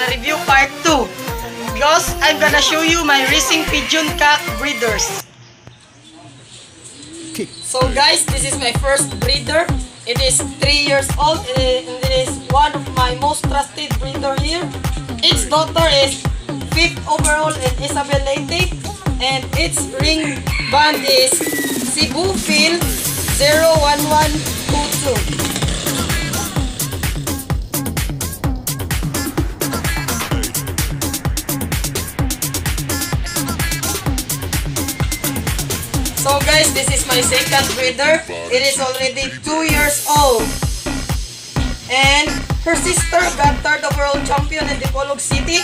gonna review part 2 because I'm gonna show you my racing pigeon cock breeders. So guys, this is my first breeder. It is 3 years old and it is one of my most trusted breeder here. Its daughter is 5th overall in Isabel Leyte, and its ring band is Cebu Phil 01122. So guys, this is my second breeder. It is already 2 years old. And her sister got 3rd overall champion in Dipolog City.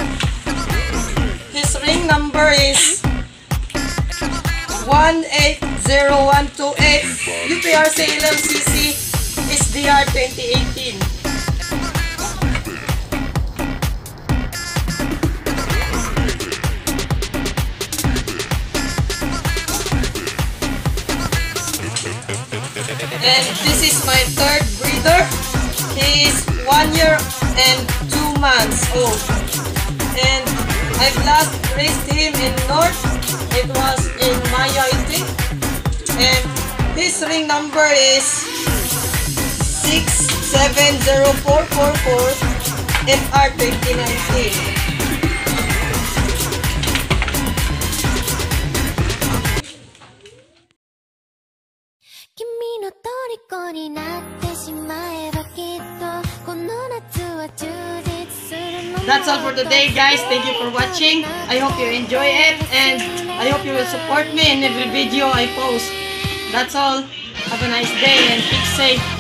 His ring number is 180128. UPRC LLCC SDR 2018. And this is my third breeder. He is 1 year and 2 months old. And I've last raised him in North. It was in Maya, I think. And his ring number is 670444 FR 2019. That's all for today, guys. Thank you for watching. I hope you enjoy it, and I hope you will support me in every video I post. That's all. Have a nice day and keep safe.